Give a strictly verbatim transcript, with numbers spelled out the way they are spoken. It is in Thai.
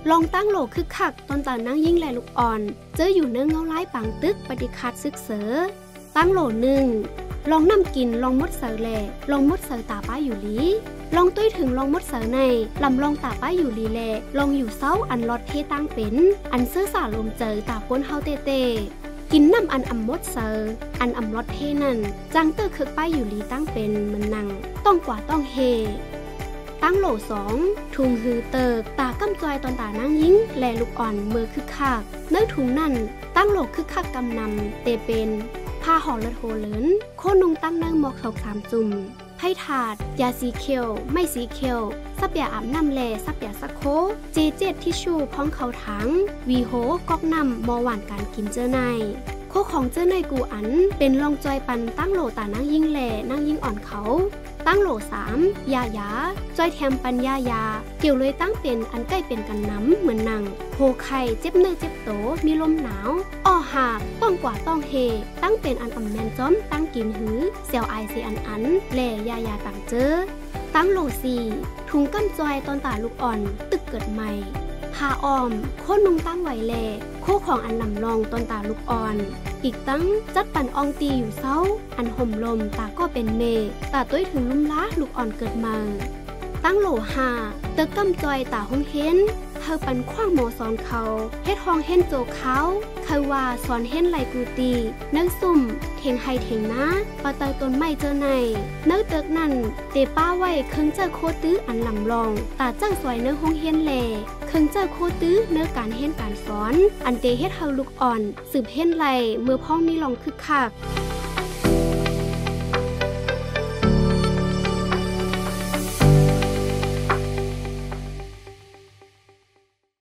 ลองตั้งโหลคึกคักตอนตานั่งยิ่งแลลูกอ่อนเจออยู่เนื้อเงาไล่ปังตึกปฏิคัดซึกเสือตั้งโหลหนึ่งลองน้ำกินลองมดเสือแหล่ลองมดเสือตาป้าอยู่ลีลองตุ้ยถึงลองมดเสือในลำลองตาป้าอยู่ลีแหล่ลองอยู่เศร้าอันลอดเทตั้งเป็นอันเสื้อสาลมเจอตาก้นเฮาเตเตกินน้ำอันอ่ำมดเซอร์อันอ่ำลอดเทนั่นจังเตอร์คึกป้ายอยู่ลีตั้งเป็นมันนังต้องกว่าต้องเฮตั้งโหลสองทุงฮือเติกตากำจอยตอนตานั่งยิ้งแลลูกอ่อนมือคึกคักเนื้อถุงนั่นตั้งโหลคึกคักกำนำเตเป็นผ้าห่อละโทเหลินโคนุงตั้งเนื้อหมอกสองสามจุ่มไพ่ถาดยาสีเขียวไม่สีเขียวซับยาอาบน้ำแลซับยาสักโคเจเจ็ดทิชชูพ้องเขาถังวีโฮก๊อกน้ำมอหวานการกินเจอในโคของเจอในกูอันเป็นลองจอยปันตั้งโหลตานั่งยิ่งแลนั่งยิ่งอ่อนเขาตั้งโหลสามยายาจอยแถมปัญญายาเกี่ยวเลยตั้งเป็นอันใกล้เป็นกันน้ำเหมือนหนังโหไข่เจ็บเนื้อเจ็บโตมีลมหนาวอ้อหากต้องกว่าต้องเฮตั้งเป็นอันอ่ำแมนจ้อมตั้งกินหือเสี่ยวไอเสียอันอันแหล่ยายาต่างเจอตั้งโหลสี่ถุงกั้นจอยตอนตาลูกอ่อนตึกเกิดใหม่พาออมโคนุงตั้งไหวแหล่โคของอันนำลองตอนตาลูกอ่อนอีกตั้งจัดปั่นอองตีอยู่เศร้าอันห่มลมตาก็เป็นเมตาตุ้ยถึงลุ่มล้าลูกอ่อนเกิดมาตั้งโหลหาเตอกำจอยตาห้องเห็นเธอปันคว้างโมสอนเขาเฮ็ดห้องเห็นโจเขาเคยว่าสอนเห็นไหลกูตีนักซุ่มเทงไฮเทงนะปะเตยต้นไม้เจอในเนื้อเติกนั่นเตป้าไว้เคิงเจอโคตื้ออันหลังลองตาจ้างสวยเนื้อห้องเห็นแหล่เคิงเจอโคตื้อเนื้อการเห็นการสอนอันเตเฮ็ดเฮาลูกอ่อนสืบเห็นไหลเมื่อพ้องมีลองคึกคัก